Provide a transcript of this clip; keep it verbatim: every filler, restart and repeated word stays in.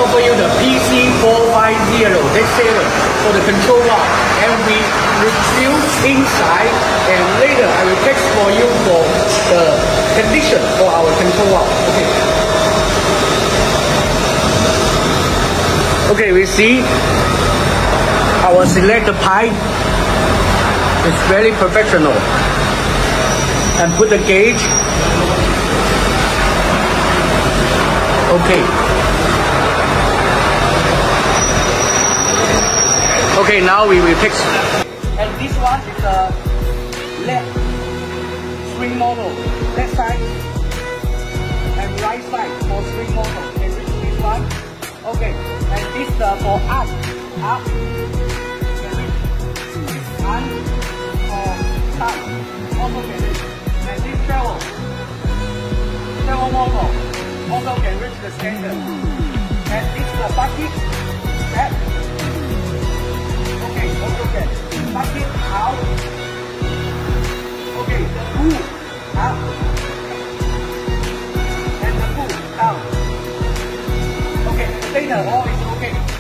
offer you the P C four fifty dash seven for the control rod, and we review inside, and later I will text for you for the condition for our control rod. Okay. Okay, we see our selector pipe is very professional, and put the gauge. Okay. Okay, now we will fix. And this one is a left swing model, left side and right side for swing model. And this, this one. Okay, and this uh, for up, up. And for down, also can reach. And this travel, travel model, also can reach the standard. And this is the bucket, that. Okay, also can bucket out. Okay, the pull up. And the pull down. Okay, the data all is okay.